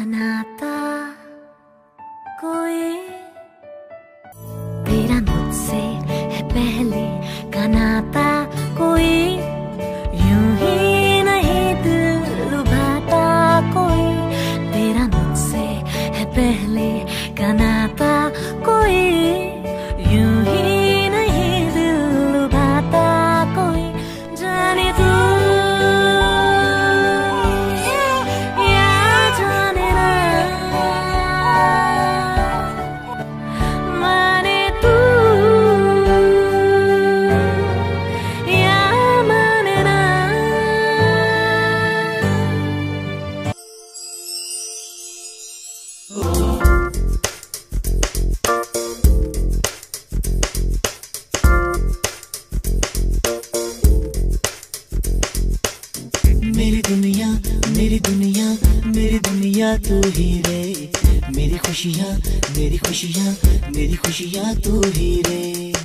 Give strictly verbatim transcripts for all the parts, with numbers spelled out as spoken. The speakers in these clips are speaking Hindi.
नाता कोई, तेरा मुझसे है पहले का नाता कोई, यूं ही नहीं दिल लुभाता कोई, तेरा मुझसे है पहले का नाता कोई, यूं ही नहीं दिल लुभाता कोई, जाने तू मेरी दुनिया मेरी दुनिया मेरी दुनिया तू ही रे, मेरी खुशियाँ मेरी खुशियाँ मेरी खुशियाँ तू ही रे।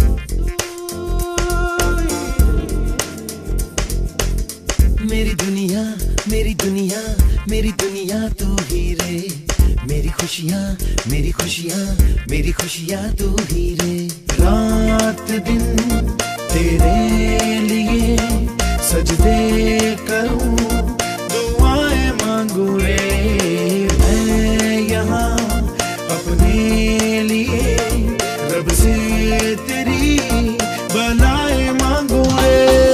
मेरी दुनिया मेरी दुनिया मेरी दुनिया तू ही रे, मेरी खुशियाँ मेरी खुशियाँ मेरी खुशियाँ तू ही रे। रात दिन तेरे लिए सजदे करूं, दुआएं मांगू रे, मैं यहाँ अपने लिए रब से तेरी बनाए मांगू रे।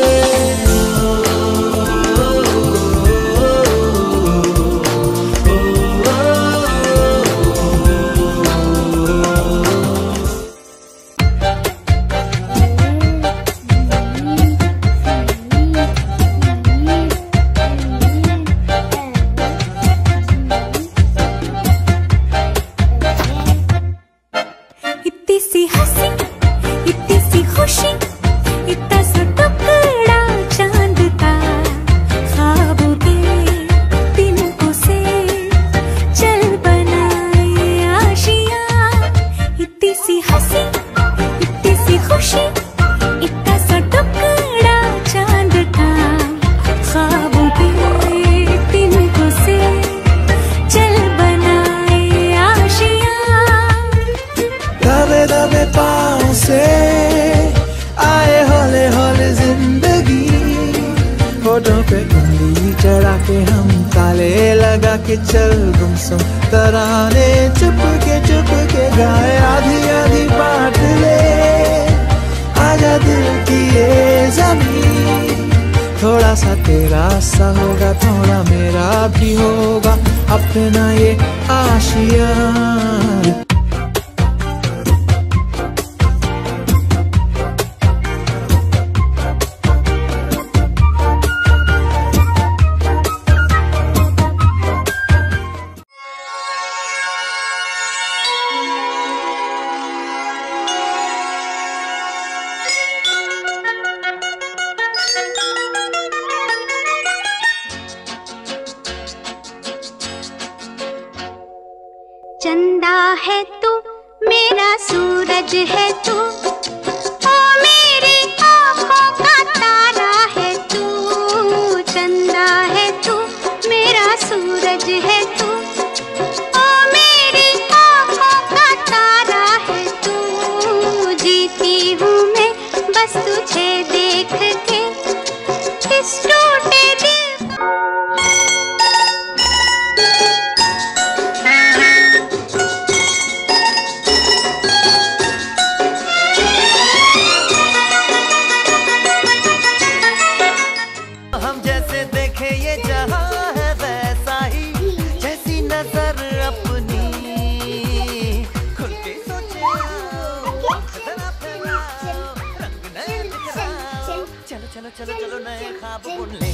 आए हौले हौले जिंदगी, होठों पे उंगली चढ़ा के हम ताले लगा के चल गुमसुम तराने चुप के चुप के गाए, आधी आधी बात ले आजा दिल की ये ज़मीन, थोड़ा सा तेरा सा होगा थोड़ा मेरा भी होगा अपना ये आशिया। चंदा है तू मेरा सूरज है तू, ओ मेरी आँखों का तारा है तू, चंदा है तू मेरा सूरज है तू, ओ मेरी आँखों का तारा है तू, जीती हूँ मैं बस तुझे देख के इस टूटे दिल। चलो चलो चलो नए ख्वाब बुन ले।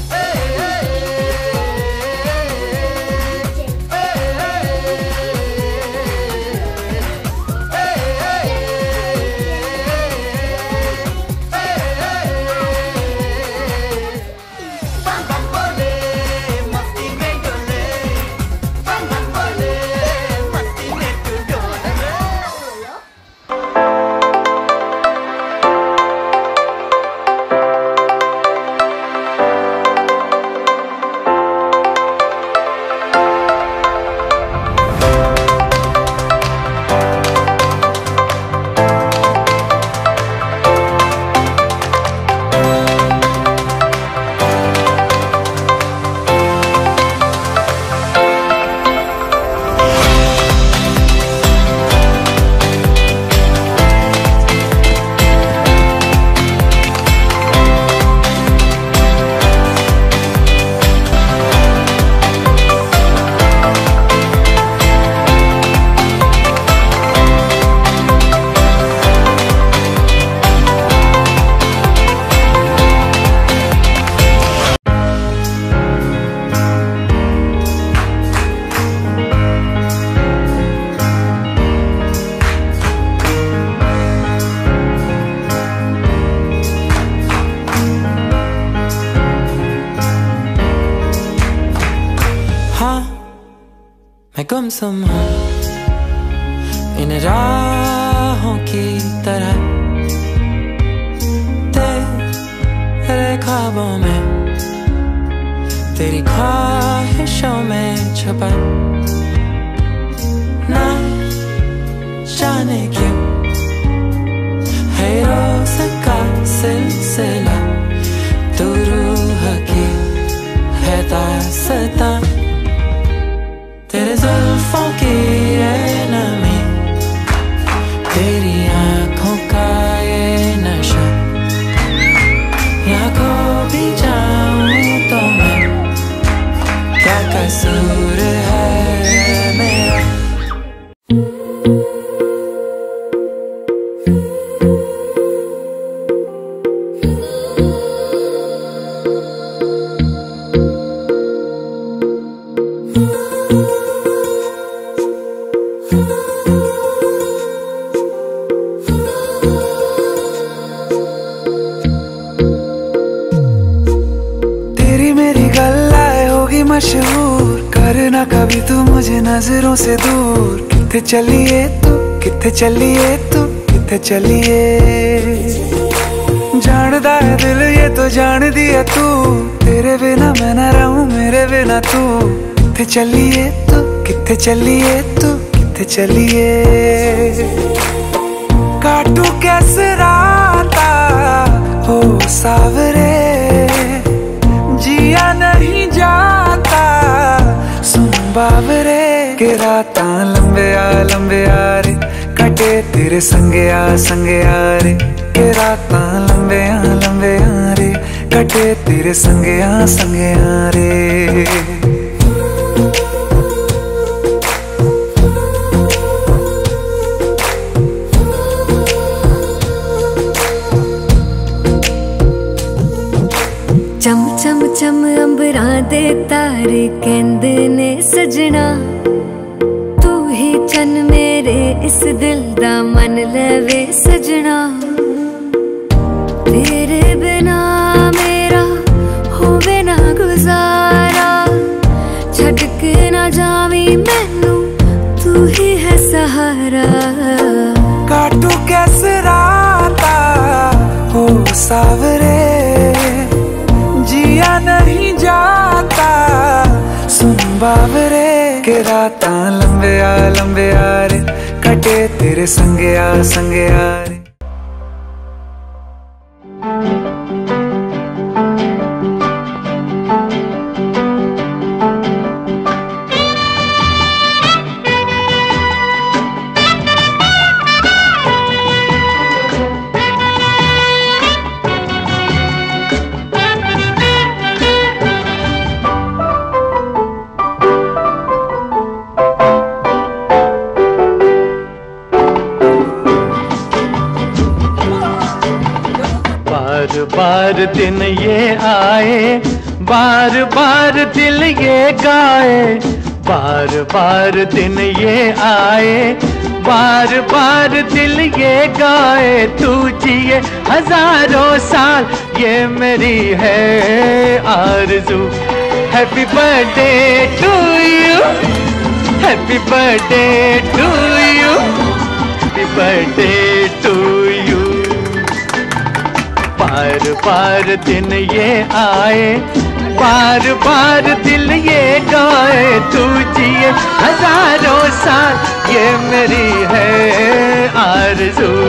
हाँ मैं गुमसुम हूँ इन राहों की तरह, तेरे ख्वाबों में, तेरी ख्वाहिशों में छुपा। ना जाने क्यों है रोज़ का सिलसिला, तू रूह की है दास्तां, तेरे जुल्फों की ये नमी, तेरी आँखों का ये नशा, यहाँ खो भी जाऊं तो मैं, क्या कसूर है मेरा। मशहूर करना कभी तू मुझे नजरों से दूर, किथे चलिए तू, किथे चलिए तू, किथे चलिए। जानदा है दिल ये तो जान दिया तू, तेरे बिना मैं ना रहूं मेरे बिना तू, किथे चलिए तू, किथे चलिए तू, किथे चलिए। काटू कैसे राता हो सावरे, जिया नहीं जाता सुन बाबरे, के राता लंबे आ लंबे आ रे, कटे तेरे संगे आ संगे आ रे, के राता लंबे आ लंबे आ रे, कटे तेरे संगे आ संगे आ रे। चम चम चम अंबरां दे तारे कहंदे ने सजना, तू ही चन मेरे इस दिल दा मन लवे सजना। तेरे बिना मेरा होवे ना गुजारा, छड़ के ना जावी मैनू तू ही है सहारा। काटू कैसे राता हो सावरे, जिया नहीं जाता सुन बाबरे, के राता लंबे आ लंबे आ रे, कटे तेरे संगे आ संगे आ रे। बार दिन ये आए, बार बार दिल ये गाए, बार बार दिन ये आए, बार बार दिल ये गाए, तू जिए हजारों साल ये मेरी है आरज़ू। Happy birthday to you, happy birthday to you, happy birthday to you. बार बार दिन ये आए, बार बार दिल ये गाए, तू जिए हजारों साल ये मेरी है आरज़ू।